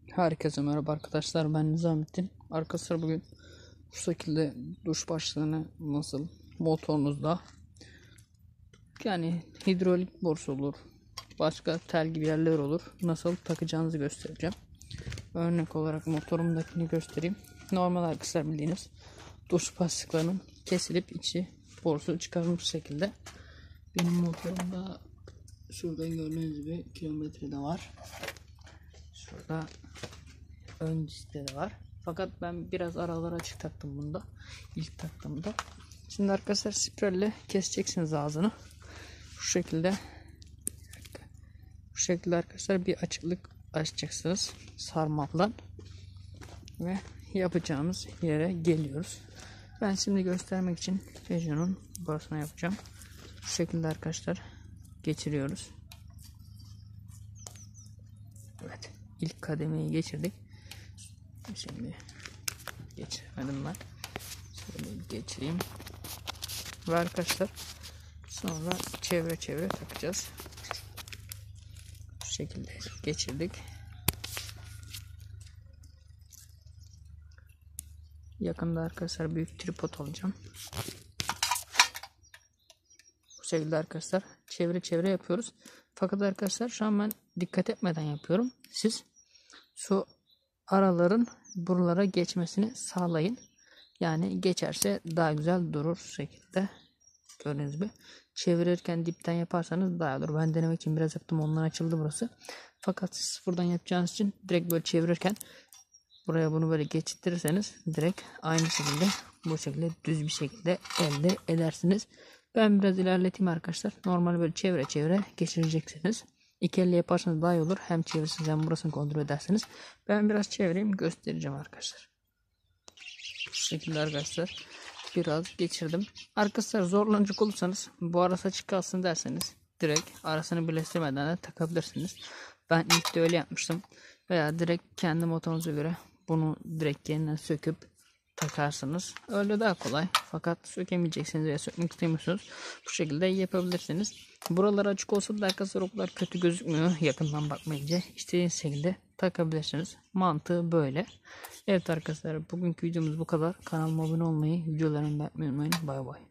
Herkese merhaba arkadaşlar, ben Nizamettin. Arkadaşlar bugün bu şekilde duş başlığını nasıl motorunuzda, yani hidrolik borusu olur, başka tel gibi yerler olur, nasıl takacağınızı göstereceğim. Örnek olarak motorumdakini göstereyim. Normal arkadaşlar, bildiğiniz duş başlıklarının kesilip içi borusu çıkarılmış şekilde. Benim motorumda şurada gördüğünüz gibi kilometre de var. Şurada ön diskleri var. Fakat ben biraz aralara açık taktım bunda. İlk taktığımda. Şimdi arkadaşlar sprelle keseceksiniz ağzını. Bu şekilde. Bu şekilde arkadaşlar bir açıklık açacaksınız sarmapla. Ve yapacağımız yere geliyoruz. Ben şimdi göstermek için Peugeot'un burasına yapacağım. Bu şekilde arkadaşlar geçiriyoruz. Evet. İlk kademeyi geçirdik. Şimdi geçirmedim ben. Şöyle geçireyim. Ve arkadaşlar sonra çevre çevre takacağız. Bu şekilde geçirdik. Yakında arkadaşlar büyük tripod alacağım. Bu şekilde arkadaşlar çevre çevre yapıyoruz. Fakat arkadaşlar şu an ben dikkat etmeden yapıyorum. Siz şu araların buralara geçmesini sağlayın. Yani geçerse daha güzel durur şu şekilde. Gördüğünüz gibi. Çevirirken dipten yaparsanız daha olur. Ben denemek için biraz yaptım. Ondan açıldı burası. Fakat siz sıfırdan yapacağınız için direkt böyle çevirirken buraya bunu böyle geçirirseniz direkt aynı şekilde bu şekilde düz bir şekilde elde edersiniz. Ben biraz ilerleteyim arkadaşlar. Normal böyle çevre çevre geçireceksiniz. İki elle yaparsanız daha iyi olur. Hem çevirsiniz hem burasını kontrol edersiniz. Ben biraz çevireyim, göstereceğim arkadaşlar. Bu şekilde arkadaşlar biraz geçirdim. Arkadaşlar zorlanacak olursanız bu arası açık kalsın derseniz direkt arasını birleştirmeden de takabilirsiniz. Ben ilk de öyle yapmıştım. Veya direkt kendi motorunuza göre bunu direkt yeniden söküp takarsınız. Öyle daha kolay. Fakat sökemeyeceksiniz veya sökmek istemiyorsunuz. Bu şekilde yapabilirsiniz. Buralar açık olsa da arkadaşlar o kadar kötü gözükmüyor. Yakından bakmayınca istediğiniz şekilde takabilirsiniz. Mantığı böyle. Evet arkadaşlar, bugünkü videomuz bu kadar. Kanalıma abone olmayı, videolarımı beğenmeyi unutmayın. Bay bay.